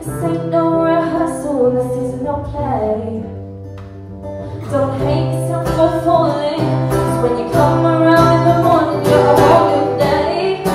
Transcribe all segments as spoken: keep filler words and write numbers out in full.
This ain't no rehearsal, this is no play. Don't hate yourself for falling, 'cause when you come around in the morning, you're a whole new day.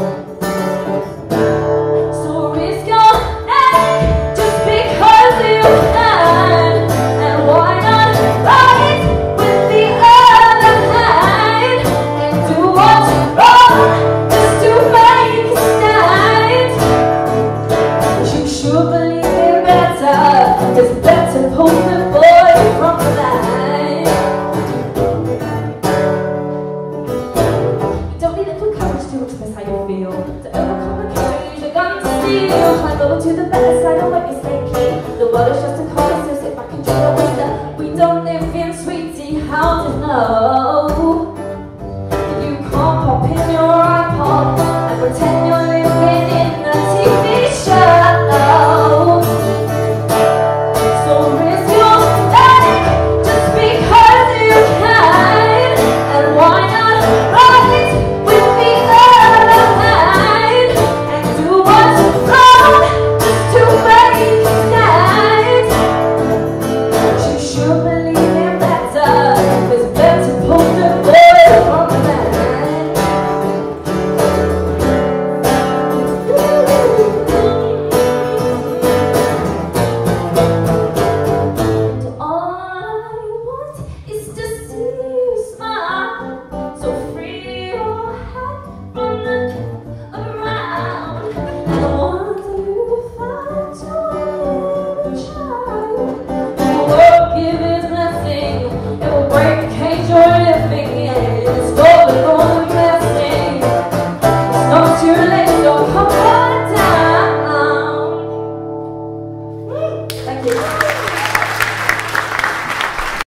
So risk your neck just because you can, and why not fight with the other hand and do what's wrong just to make a stand. You should believe it better, it's better pull the boy from the line. You don't need it for courage to express how you feel, to overcome the courage, use your gun to steal. Climb over to the better side and wipe your slate clean. The world is just a call.